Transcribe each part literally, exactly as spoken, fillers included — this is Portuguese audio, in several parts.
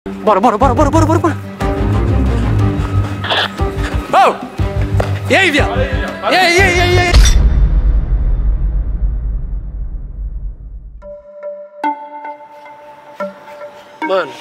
Bora, bora, bora, bora, bora, bora, bora. Oh! E aí, viado? E aí, e aí, e aí, e aí? Mano,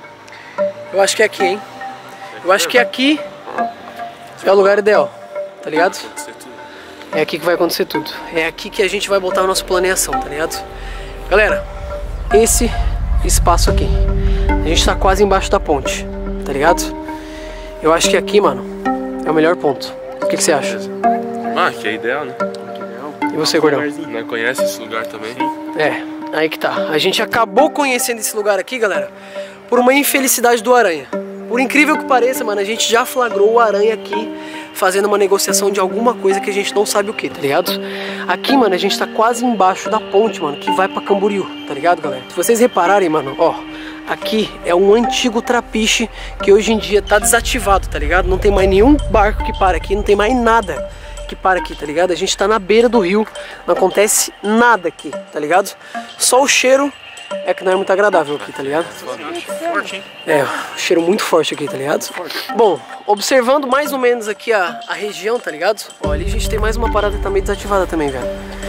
eu acho que é aqui, hein? Eu acho que aqui é o lugar ideal, tá ligado? É aqui que vai acontecer tudo. É aqui que a gente vai botar a nossa planeação, tá ligado? Galera, esse espaço aqui, a gente tá quase embaixo da ponte, tá ligado? Eu acho que aqui, mano, é o melhor ponto. O que, que você acha? Ah, que é ideal, né? E você, Gordão? Não conhece esse lugar também? É, aí que tá. A gente acabou conhecendo esse lugar aqui, galera, por uma infelicidade do Aranha. Por incrível que pareça, mano, a gente já flagrou o Aranha aqui fazendo uma negociação de alguma coisa que a gente não sabe o que, tá ligado? Aqui, mano, a gente tá quase embaixo da ponte, mano, que vai pra Camboriú, tá ligado, galera? Se vocês repararem, mano, ó, aqui é um antigo trapiche que hoje em dia tá desativado, tá ligado? Não tem mais nenhum barco que para aqui, não tem mais nada que para aqui, tá ligado? A gente tá na beira do rio, não acontece nada aqui, tá ligado? Só o cheiro é que não é muito agradável aqui, tá ligado? Forte, hein? É, cheiro muito forte aqui, tá ligado? Bom, observando mais ou menos aqui a, a região, tá ligado? Ó, ali a gente tem mais uma parada que tá meio desativada também, velho.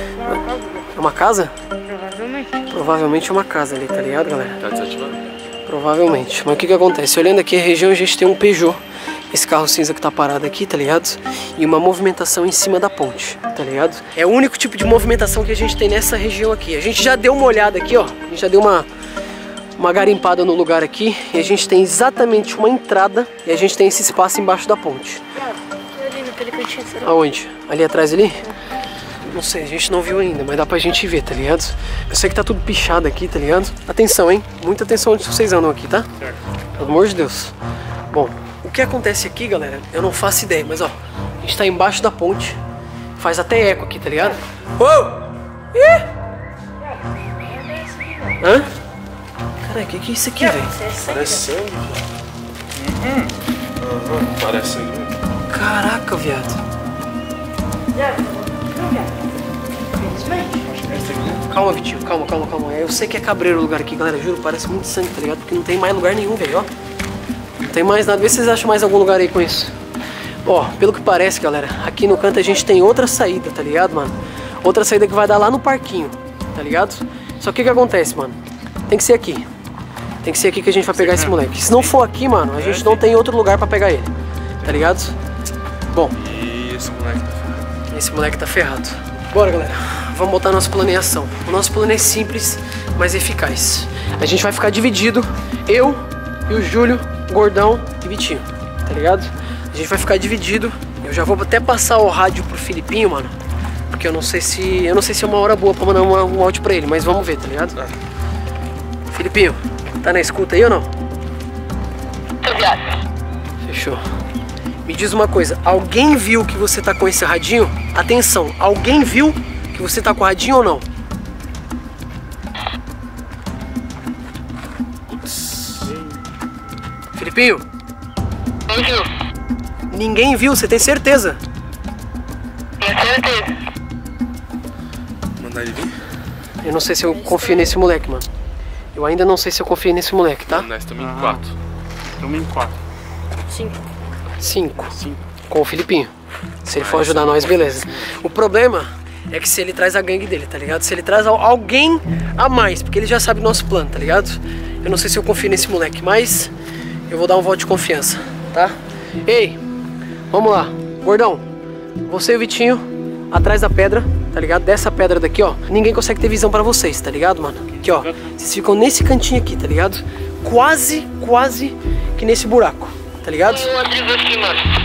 É uma casa? Provavelmente. Provavelmente é uma casa ali, tá ligado, galera? Tá desativado? Provavelmente. Mas o que que acontece? Olhando aqui a região, a gente tem um Peugeot. Esse carro cinza que tá parado aqui, tá ligado? E uma movimentação em cima da ponte, tá ligado? É o único tipo de movimentação que a gente tem nessa região aqui. A gente já deu uma olhada aqui, ó. A gente já deu uma, uma garimpada no lugar aqui. E a gente tem exatamente uma entrada. E a gente tem esse espaço embaixo da ponte. Ali naquele cantinho, será? Aonde? Ali atrás ali? Não sei, a gente não viu ainda, mas dá pra gente ver, tá ligado? Eu sei que tá tudo pichado aqui, tá ligado? Atenção, hein? Muita atenção onde vocês andam aqui, tá? Certo. Pelo amor de Deus. Bom, o que acontece aqui, galera, eu não faço ideia, mas ó, a gente tá embaixo da ponte, faz até eco aqui, tá ligado? Uou! Ih! Hã? Caralho, o que que é isso aqui, velho? Parece sangue. Uhum. Uhum. Parece sangue. Caraca, viado. Calma, Vitinho, calma, calma, calma. Eu sei que é cabreiro o lugar aqui, galera, juro, parece muito sangue, tá ligado? Porque não tem mais lugar nenhum, velho, ó. Não tem mais nada. Vê se vocês acham mais algum lugar aí com isso. Ó, pelo que parece, galera, aqui no canto a gente tem outra saída, tá ligado, mano? Outra saída que vai dar lá no parquinho, tá ligado? Só que o que acontece, mano? Tem que ser aqui. Tem que ser aqui que a gente vai pegar esse moleque. Se não for aqui, mano, a gente não tem outro lugar pra pegar ele, tá ligado? Bom. E esse moleque tá ferrado. Esse moleque tá ferrado. Bora, galera. Vamos botar a nossa planeação. O nosso plano é simples, mas eficaz. A gente vai ficar dividido. Eu e o Júlio, Gordão e Vitinho, tá ligado? A gente vai ficar dividido. Eu já vou até passar o rádio pro Filipinho, mano, porque eu não sei se eu não sei se é uma hora boa pra mandar uma, um áudio pra ele, mas vamos ver, tá ligado? Tá. Filipinho, tá na escuta aí ou não? Tô viado. Fechou. Me diz uma coisa, alguém viu que você tá com esse radinho? Atenção, alguém viu que você tá com o radinho ou não? Filipinho? Não viu? Ninguém viu, você tem certeza? Tenho certeza. Mandar ele vir? Eu não sei se eu confio nesse moleque, mano. Eu ainda não sei se eu confio nesse moleque, tá? Nós estamos em quatro. Estamos em quatro. Cinco. Cinco. Cinco. Com o Filipinho. Se ele for ajudar nós, beleza. O problema é que se ele traz a gangue dele, tá ligado? Se ele traz al- alguém a mais, porque ele já sabe o nosso plano, tá ligado? Eu não sei se eu confio nesse moleque, mas eu vou dar um voto de confiança, tá? Ei, vamos lá. Gordão, você e o Vitinho atrás da pedra, tá ligado? Dessa pedra daqui, ó. Ninguém consegue ter visão pra vocês, tá ligado, mano? Aqui, ó. Vocês ficam nesse cantinho aqui, tá ligado? Quase, quase que nesse buraco, tá ligado? E o Rodrigo aqui, mano.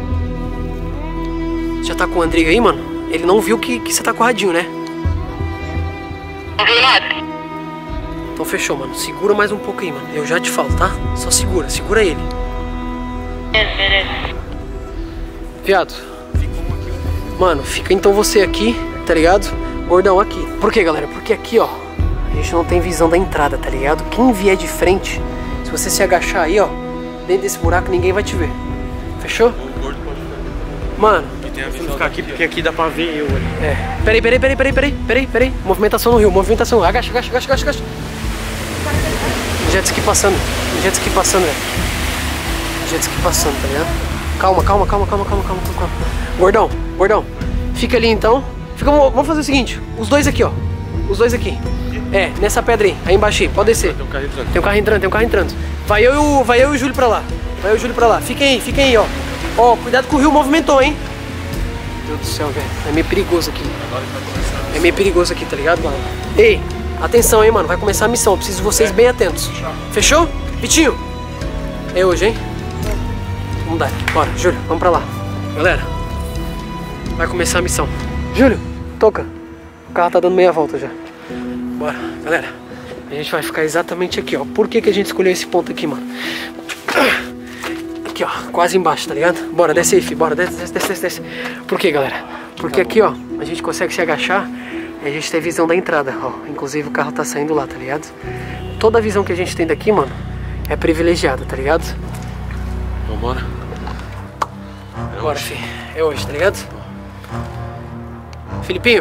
Já tá com o Andrigo aí, mano? Ele não viu que, que você tá com o radinho, né? Não viu nada? Então fechou, mano. Segura mais um pouco aí, mano. Eu já te falo, tá? Só segura, segura ele. Beleza, beleza. Viado. Mano, fica então você aqui, tá ligado? Gordão aqui. Por quê, galera? Porque aqui, ó, a gente não tem visão da entrada, tá ligado? Quem vier de frente, se você se agachar aí, ó, dentro desse buraco, ninguém vai te ver. Fechou? O gordo pode ficar. Mano, Tem a Vou visão ficar aqui porque aqui dá pra ver eu ali. é. Peraí, peraí, peraí, peraí, peraí, peraí, peraí. Movimentação no rio, movimentação. Agacha, agacha, agacha, agacha, agacha. jet ski passando. Tem jet ski passando, velho. Jet ski passando, tá ligado? Calma, calma, calma, calma, calma, calma, calma. Gordão, gordão. Fica ali então. Fica, vamos fazer o seguinte. Os dois aqui, ó. Os dois aqui. É, nessa pedra aí. Aí embaixo aí. Pode descer. Tem um carro entrando. Tem um carro entrando, tem um carro entrando. Vai eu e o, vai eu e o Júlio pra lá. Vai eu e o Júlio pra lá. Fiquem aí, fiquem aí, ó. Ó, cuidado que o rio movimentou, hein. Meu Deus do céu, velho. É meio perigoso aqui. É meio perigoso aqui, tá ligado, mano? Ei, atenção, hein, mano. Vai começar a missão. Eu preciso de vocês bem atentos. Fechou? Vitinho? É hoje, hein? Vamos dar. Bora, Júlio, vamos pra lá. Galera, vai começar a missão. Júlio, toca. O carro tá dando meia volta já. Bora, galera. A gente vai ficar exatamente aqui, ó. Por que que a gente escolheu esse ponto aqui, mano? Aqui, ó, quase embaixo, tá ligado? Bora, desce aí, filho. Bora, desce, desce, desce, desce. Por que, galera? Porque aqui, ó, a gente consegue se agachar e a gente tem visão da entrada, ó. Inclusive o carro tá saindo lá, tá ligado? Toda a visão que a gente tem daqui, mano, é privilegiada, tá ligado? Vambora. É Bora, hoje. filho. É hoje, tá ligado? Filipinho.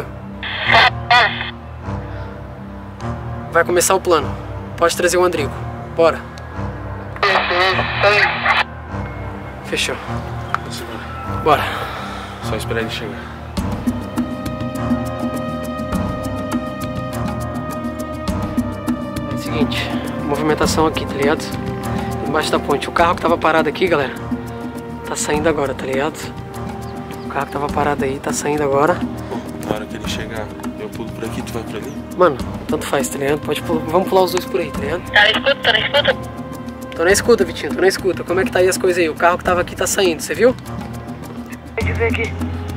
Vai começar o plano. Pode trazer o Andrigo. Bora. Fechou. Segura. Bora. Só esperar ele chegar. É o seguinte, movimentação aqui, tá ligado? Embaixo da ponte. O carro que tava parado aqui, galera, tá saindo agora, tá ligado? O carro que tava parado aí tá saindo agora. Na hora que ele chegar, eu pulo por aqui, tu vai por ali? Mano, tanto faz, tá ligado? Pode pular. Vamos pular os dois por aí, tá ligado? Tá na escuta, tá na escuta? Tô na escuta, Vitinho, tô na escuta. Como é que tá aí as coisas aí? O carro que tava aqui tá saindo, você viu? Deixa eu ver aqui.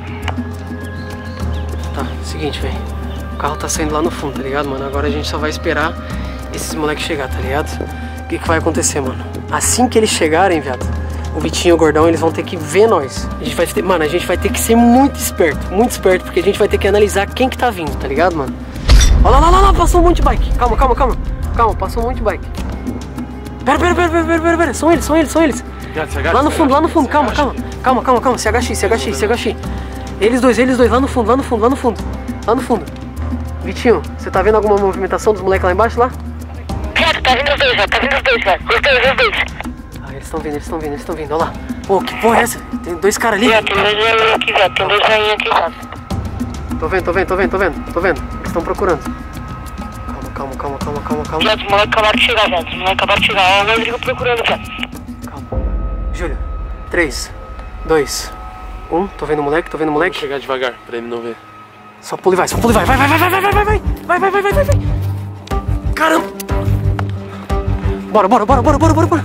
Tá, seguinte, velho. O carro tá saindo lá no fundo, tá ligado, mano? Agora a gente só vai esperar esses moleques chegar, tá ligado? O que que vai acontecer, mano? Assim que eles chegarem, viado, o Vitinho e o Gordão, eles vão ter que ver nós. A gente vai ter, mano, a gente vai ter que ser muito esperto, muito esperto, porque a gente vai ter que analisar quem que tá vindo, tá ligado, mano? Olha lá, lá, lá, lá, passou um monte de bike. Calma, calma, calma. Calma, passou um monte de bike. Pera, pera, pera, pera, pera, pera, pera. São eles, são eles, são eles. Lá no fundo, lá no fundo, calma, calma. Calma, calma, calma. Se agache, se agache, se agache. Eles dois, eles dois, lá no fundo, lá no fundo, lá no fundo. Lá no fundo. Vitinho, você tá vendo alguma movimentação dos moleques lá embaixo, lá? Cara, tá vindo os dois, já. Tá vindo os dois, cara. Os dois, os dois. Ah, eles estão vindo, eles estão vindo, eles estão vindo. Olha lá. Pô, que porra é essa? Tem dois caras ali. Já, tem dois velhinhos aqui, já. Tem dois velhinhos aqui, já. Tô vendo, tô vendo, tô vendo, tô vendo. Tô vendo. Eles estão procurando. Calma, calma, calma, calma, calma. Já, os moleques acabaram de chegar, já. Os moleques acabaram de chegar. Ó, o Rodrigo procurando, já. Calma. Júlio. três, dois, um. Tô vendo o moleque, tô vendo o Vou moleque. chegar devagar, pra ele não ver. Só pula e vai, só pula e vai, vai, vai, vai, vai, vai, vai, vai, vai, vai, vai, vai, vai, vai, vai. Caramba! Bora, bora, bora, bora, bora, bora, bora.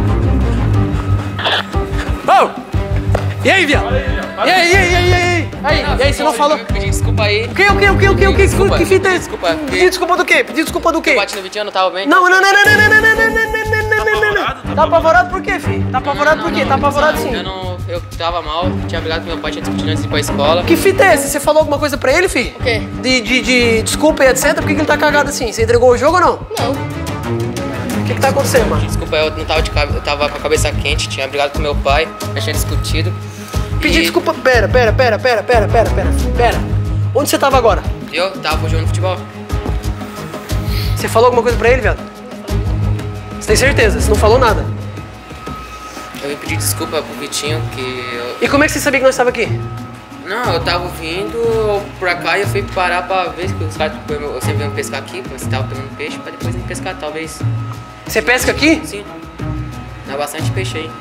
Oh! E aí, viado? E aí, e aí, e aí, e aí? Aí, e aí, você não falou? Pedi desculpa aí. O que, o que, o que, o que, o que? Desculpa, Que fita é essa? desculpa. Pedir desculpa do quê? Pedir desculpa do quê? Bate no Vitinho, não tava bem? Não, não, não, não, não, não, não, não, não, não, não, não, não, não. Tá apavorado por quê, filho? Tá apavorado por quê? Tá apavorado sim. Eu não, eu tava mal, tinha brigado com meu pai, tinha discutido antes de ir pra escola. Que fita é essa? Você falou alguma coisa pra ele, filho? O quê? De, de, de desculpa e etcétera. Por que, que ele tá cagado assim? Você entregou o jogo ou não? Não. O que que tá acontecendo, mano? Desculpa, eu não tava de cabe... eu tava com a cabeça quente, tinha brigado com meu pai, nós tinha discutido. Pedir E desculpa. Pera, pera, pera, pera, pera, pera, pera, pera. Onde você tava agora? Eu tava jogando futebol. Você falou alguma coisa pra ele, viado? Você tem certeza? Você não falou nada. Eu vim pedir desculpa pro Vitinho, que eu... E como é que você sabia que nós tava aqui? Não, eu tava vindo pra cá e eu fui parar pra ver que os caras, eu sempre venho pescar aqui, pra você tava pegando peixe, pra depois ir pescar, talvez. Você pesca aqui? Sim. Dá bastante peixe aí.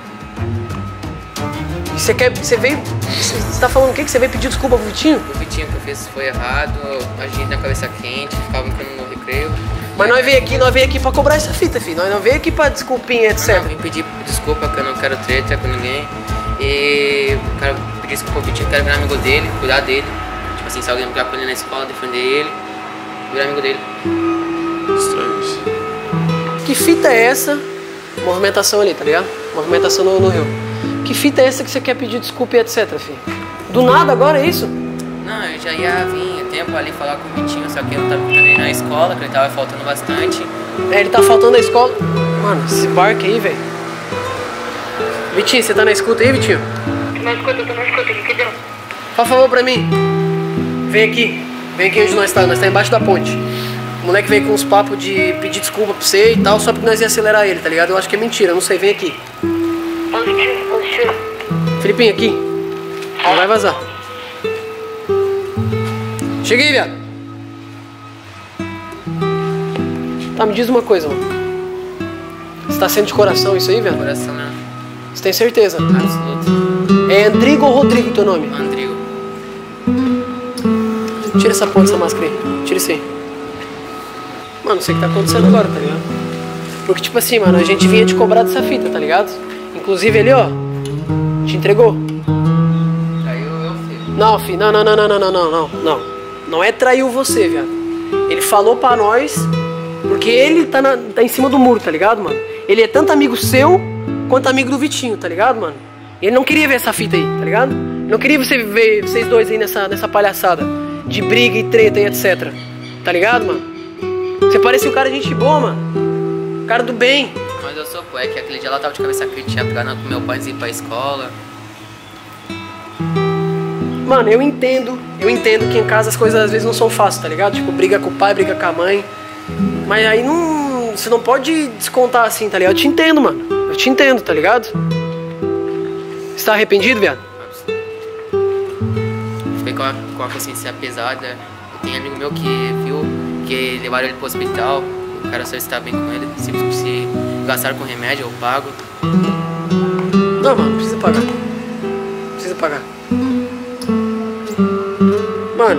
E você quer. Você veio. Você tá falando o quê? Que você veio pedir desculpa pro Vitinho? O Vitinho que eu fiz foi errado, a gente na cabeça quente, ficava brincando no recreio. Mas nós veio aqui, nós veio aqui pra cobrar essa fita, filho. Nós não veio aqui pra desculpinha, Não, etcétera. eu vim pedir desculpa que eu não quero treta com ninguém. E quero pedir desculpa pro Vitinho, quero virar amigo dele, cuidar dele. Tipo assim, se alguém brigar com ele na escola, defender ele, virar amigo dele. Estranho isso. Que fita é essa? Movimentação ali, tá ligado? Movimentação no, no rio. Que fita é essa que você quer pedir desculpa e etcétera, filho? Do nada agora é isso? Não, eu já ia vir tempo ali falar com o Vitinho, só que eu não tava ficando aí na escola, que ele tava faltando bastante. É, ele tá faltando a escola. Mano, esse barco aí, velho. Vitinho, você tá na escuta aí, Vitinho? Tô na escuta, tô na escuta. O que deu? Faz favor pra mim. Vem aqui. Vem aqui onde nós tá. Nós tá embaixo da ponte. O moleque veio com uns papos de pedir desculpa pra você e tal, só porque nós ia acelerar ele, tá ligado? Eu acho que é mentira, não sei, vem aqui. Positivo, positivo. Felipinho, aqui. Não vai vazar. Cheguei, viado. Tá, me diz uma coisa, mano. Você tá sendo de coração isso aí, viado? Coração mesmo. Você tem certeza? Absoluto. É Andrigo ou Rodrigo teu nome? Andrigo. Tira essa porra dessa máscara aí. Tira isso aí. Mano, não sei o que tá acontecendo agora, tá ligado? Porque, tipo assim, mano, a gente vinha te cobrar dessa fita, tá ligado? Inclusive ele, ó, te entregou. Traiu eu, filho. Não, filho, não, não, não, não, não, não, não, não. Não é traiu você, viado. Ele falou pra nós, porque ele tá, na, tá em cima do muro, tá ligado, mano? Ele é tanto amigo seu, quanto amigo do Vitinho, tá ligado, mano? Ele não queria ver essa fita aí, tá ligado? Ele não queria você ver vocês dois aí nessa, nessa palhaçada de briga e treta e etcétera. Tá ligado, mano? Você parece um cara de gente boa, mano. Cara do bem. Mas eu sou pô, é que aquele dia ela tava de cabeça quente, tinha pegado com meu pai antes de ir pra escola. Mano, eu entendo, eu entendo que em casa as coisas às vezes não são fáceis, tá ligado? Tipo, briga com o pai, briga com a mãe. Mas aí não. Você não pode descontar assim, tá ligado? Eu te entendo, mano. Eu te entendo, tá ligado? Você tá arrependido, viado? Fiquei com a, com a consciência pesada. Tem amigo meu que viu que levaram ele pro hospital. O cara só está bem com ele. Se, se gastaram com remédio, eu pago. Não, mano, não precisa pagar. Não precisa pagar. Mano,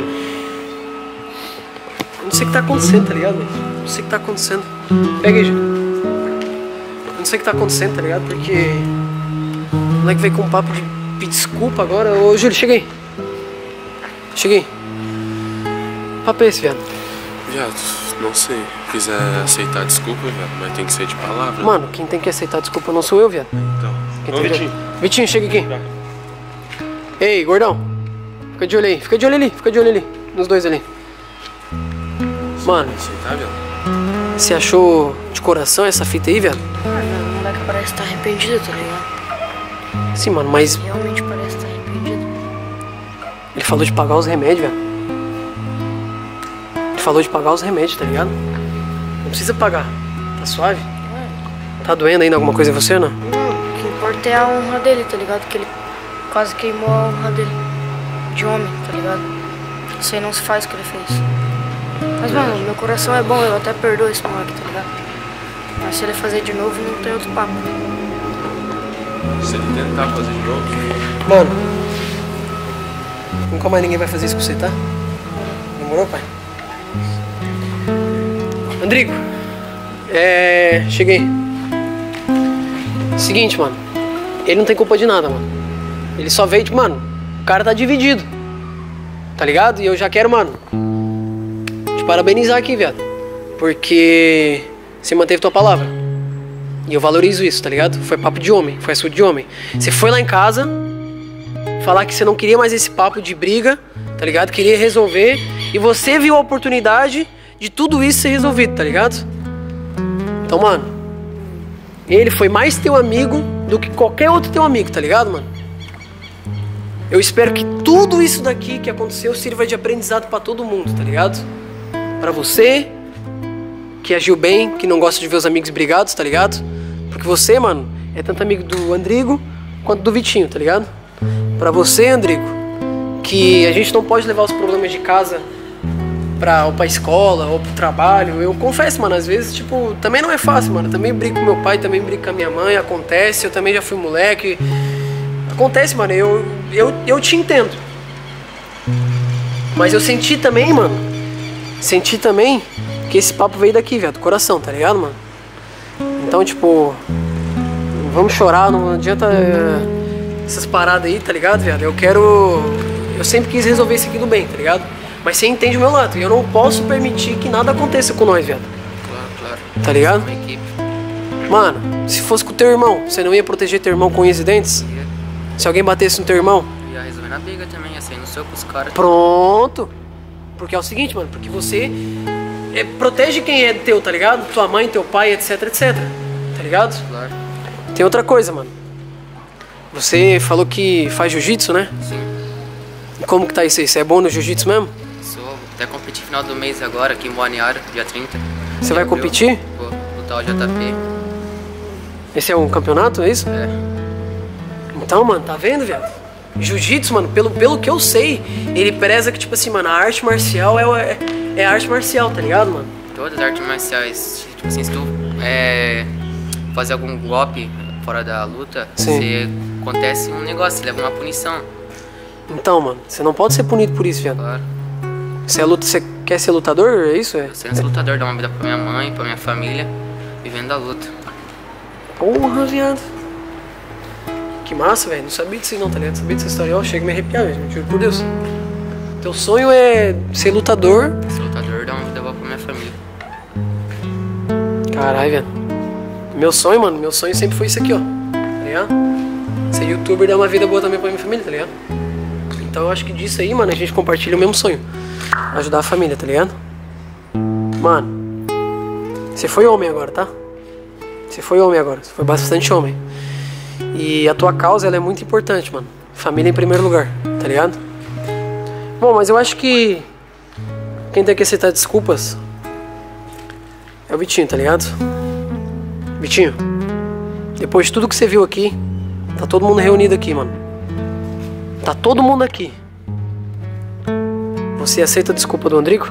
eu não sei o que tá acontecendo, tá ligado? Eu não sei o que tá acontecendo. Pega aí, Júlio. Eu não sei o que tá acontecendo, tá ligado? Porque o moleque veio com um papo de pedir desculpa agora. Ô, Júlio, chega aí. Chega aí. Que papo é esse, viado? Viado, não sei. Se quiser aceitar desculpa, viado, mas tem que ser de palavra. Mano, quem tem que aceitar desculpa não sou eu, viado. Então. Quem Ô, tem que- Vitinho. Vitinho, chega aqui. Ei, gordão. Fica de olho aí. Fica de olho ali. Fica de olho ali. Nos dois ali. Mano, Aceitar, viado? você achou de coração essa fita aí, viado? Mano, o moleque parece estar arrependido, tá ligado? Sim, mano, mas Realmente parece estar arrependido. ele falou de pagar os remédios, velho. Ele falou de pagar os remédios, tá ligado? Não precisa pagar. Tá suave? Tá doendo ainda alguma coisa em você ou não? Não, o que importa é a honra dele, tá ligado? Que ele quase queimou a honra dele. De homem, tá ligado? Isso aí não se faz o que ele fez. Mas, mano, meu coração é bom, eu até perdoo esse moleque, tá ligado? Mas se ele fazer de novo, não tem outro papo. Se ele tentar fazer de novo, Mano, nunca mais ninguém vai fazer isso com você, tá? Demorou, pai? Andrigo, é... cheguei. Seguinte, mano. Ele não tem culpa de nada, mano. Ele só veio, tipo, mano, o cara tá dividido. Tá ligado? E eu já quero, mano, te parabenizar aqui, viado. Porque você manteve tua palavra. E eu valorizo isso, tá ligado? Foi papo de homem, foi assunto de homem. Você foi lá em casa falar que você não queria mais esse papo de briga, tá ligado? Queria resolver. E você viu a oportunidade de tudo isso ser resolvido, tá ligado? Então, mano, ele foi mais teu amigo do que qualquer outro teu amigo, tá ligado, mano? Eu espero que tudo isso daqui que aconteceu sirva de aprendizado pra todo mundo, tá ligado? Pra você, que agiu bem, que não gosta de ver os amigos brigados, tá ligado? Porque você, mano, é tanto amigo do Andrigo quanto do Vitinho, tá ligado? Pra você, Andrigo, que a gente não pode levar os problemas de casa pra, ou pra escola, ou pro trabalho. Eu confesso, mano, às vezes, tipo, também não é fácil, mano. Eu também brigo com meu pai, também brigo com a minha mãe, acontece. Eu também já fui moleque. Acontece, mano, eu, eu, eu te entendo. Mas eu senti também, mano, senti também que esse papo veio daqui, velho, do coração, tá ligado, mano? Então, tipo, vamos chorar, não adianta é, essas paradas aí, tá ligado, velho? Eu quero... Eu sempre quis resolver isso aqui do bem, tá ligado? Mas você entende o meu lado, e eu não posso permitir que nada aconteça com nós, velho. Claro, claro. Tá ligado? Uma equipe. Mano, se fosse com o teu irmão, você não ia proteger teu irmão com unhas e dentes? Se alguém batesse no teu irmão? Ia resolver na briga também, ia sair no soco com os caras. Pronto. Porque é o seguinte, mano, porque você é, protege quem é teu, tá ligado? Tua mãe, teu pai, etc, etc. Tá ligado? Claro. Tem outra coisa, mano. Você falou que faz jiu-jitsu, né? Sim. Como que tá isso aí? Você é bom no jiu-jitsu mesmo? Sou até competir final do mês agora, aqui em Balneário, dia trinta. Você vai competir? Vou lutar o J P. Esse é um campeonato, é isso? É. Então, mano, tá vendo, viado? Jiu-jitsu, mano, pelo, pelo que eu sei, ele preza que, tipo assim, mano, a arte marcial é, é, é arte marcial, tá ligado, mano? Todas as artes marciais, tipo assim, se tu é, fazer algum golpe fora da luta, Sim. você, acontece um negócio, você leva uma punição. Então, mano, você não pode ser punido por isso, viado. Claro. Você, é luta, você quer ser lutador, é isso? É? Sendo lutador, dar uma vida pra minha mãe, pra minha família, vivendo da luta. Porra, viado. Que massa, velho. Não sabia disso aí não, tá ligado? Não sabia dessa história. Eu chego a me arrepiar, velho. Juro por Deus. Teu sonho é ser lutador. Ser lutador, dar uma vida boa pra minha família. Caralho, velho. Meu sonho, mano, meu sonho sempre foi isso aqui, ó. Tá ligado? Ser youtuber e dar uma vida boa também pra minha família, tá ligado? Então eu acho que disso aí, mano, a gente compartilha o mesmo sonho. Ajudar a família, tá ligado? Mano, você foi homem agora, tá? Você foi homem agora. Você foi bastante homem. E a tua causa, ela é muito importante, mano. Família em primeiro lugar, tá ligado? Bom, mas eu acho que quem tem que aceitar desculpas é o Vitinho, tá ligado? Vitinho, depois de tudo que você viu aqui, tá todo mundo reunido aqui, mano. Tá todo mundo aqui. Você aceita a desculpa do Andrigo?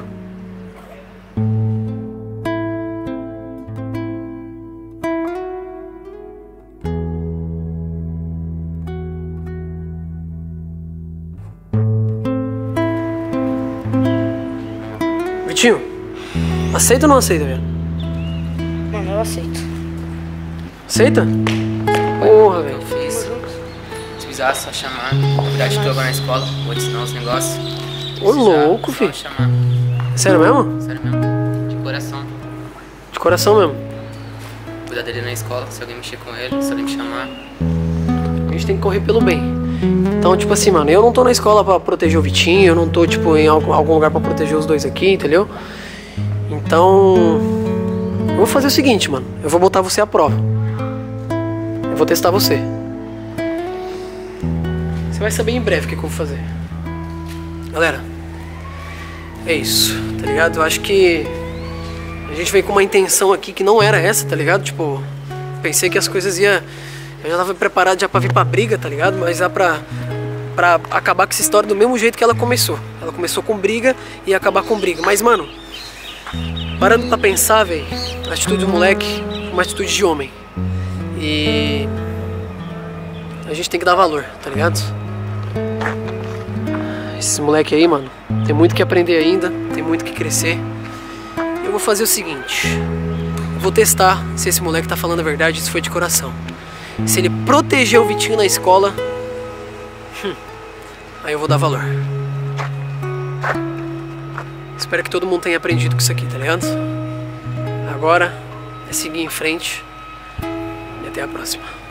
Vitinho, aceita ou não aceita, velho? Mano, eu aceito. Aceita? Porra, Eu velho. fiz. Se precisar, só chamar. Cuidar de tu agora na escola, vou te ensinar os negócios. Ô, Se precisar, louco, só filho. chamar. Sério mesmo? Sério mesmo. De coração. De coração mesmo. Cuidar dele na escola, se alguém mexer com ele, se alguém me chamar. A gente tem que correr pelo bem. Então, tipo assim, mano, eu não tô na escola pra proteger o Vitinho, eu não tô, tipo, em algum algum lugar pra proteger os dois aqui, entendeu? Então, eu vou fazer o seguinte, mano. Eu vou botar você à prova. Eu vou testar você. Você vai saber em breve o que, que eu vou fazer. Galera, é isso, tá ligado? Eu acho que a gente veio com uma intenção aqui que não era essa, tá ligado? Tipo, pensei que as coisas iam... Eu já tava preparado já pra vir pra briga, tá ligado? Mas dá pra, pra acabar com essa história do mesmo jeito que ela começou. Ela começou com briga e ia acabar com briga. Mas, mano, parando pra pensar, velho, a atitude do moleque é uma atitude de homem. E a gente tem que dar valor, tá ligado? Esse moleque aí, mano, tem muito que aprender ainda, tem muito que crescer. Eu vou fazer o seguinte, eu vou testar se esse moleque tá falando a verdade, se foi de coração. Se ele proteger o Vitinho na escola, hum, aí eu vou dar valor. Espero que todo mundo tenha aprendido com isso aqui, tá ligado? Agora é seguir em frente e até a próxima.